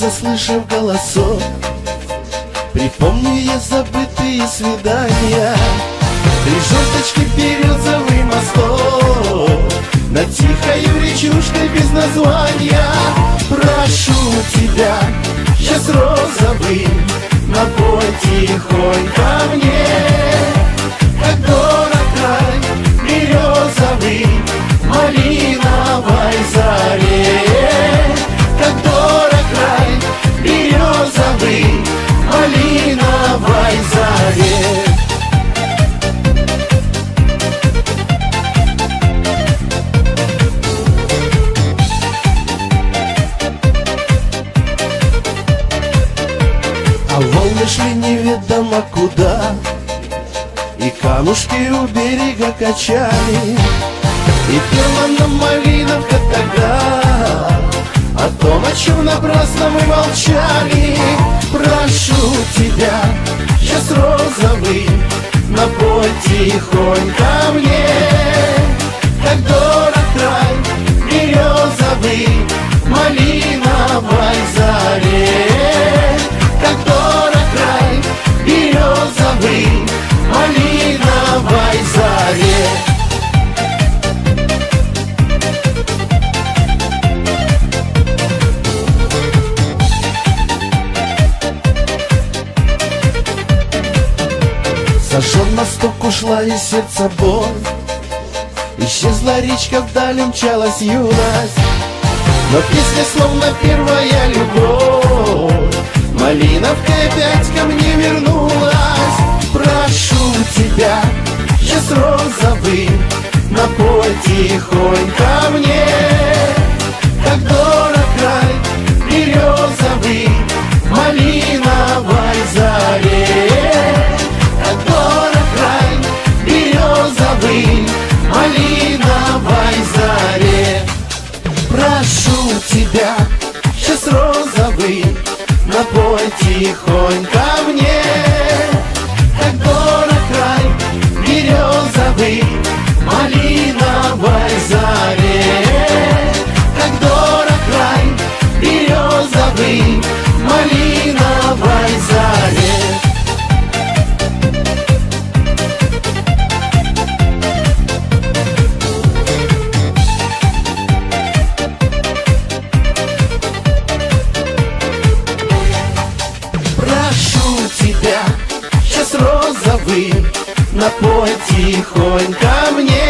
заслышав голосок, припомню я забытые свидания. Три желточки березовый мосток над тихою речушкой без названия. Прошу тебя, сейчас розовый, напой тихонько мне. Как дорог край березовый в малиновой заре. Как дорог край березовый в малиновой заре. А волны шли неведомо куда, и камушки у берега качали. И пела нам малиновка тогда о том, о чем напрасно мы молчали. Прошу тебя, сейчас розовый, напой тихонько мне. Как дорог край березовый в малиновой заре. Как дорог край березовый в малиновой заре. Сожжен мосток, ушла из сердца боль, исчезла речка, вдали мчалась юность. Но песня словно первая любовь, малиновка опять ко мне вернулась. Прошу тебя, сейчас розовый, напой тихонько мне. Как дорог край березовый в малиновой заре. Как дорог край березовый в малиновой заре. Прошу тебя, сейчас розовый, напой тихонько мне. Как дорог край березовый в малиновой заре. Как дорог край березовый в малиновой заре. Прошу тебя, сейчас розовый, напой тихонько мне.